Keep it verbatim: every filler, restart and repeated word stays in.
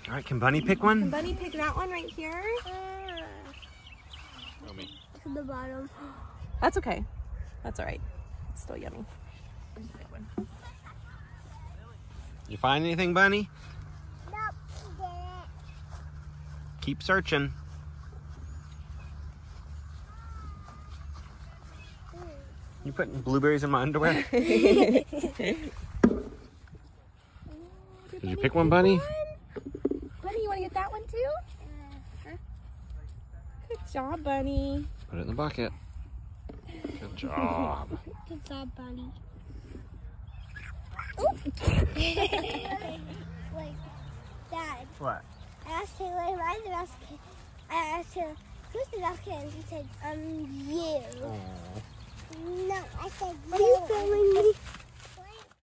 All right, can Bunny pick one? Can Bunny pick that one right here? Show me. To the bottom. That's okay. That's all right. It's still yummy. You find anything, Bunny? Nope, didn't. Keep searching. You putting blueberries in my underwear? Did you pick one, Bunny? Bunny, you want to get that one too? Good job, Bunny. Put it in the bucket. Good job. Good job, Bunny. Wait, Dad. What? I asked her, where am the basket? I asked her, who's the basket? And she said, um, you. Aww. No, I said, Are you filming me?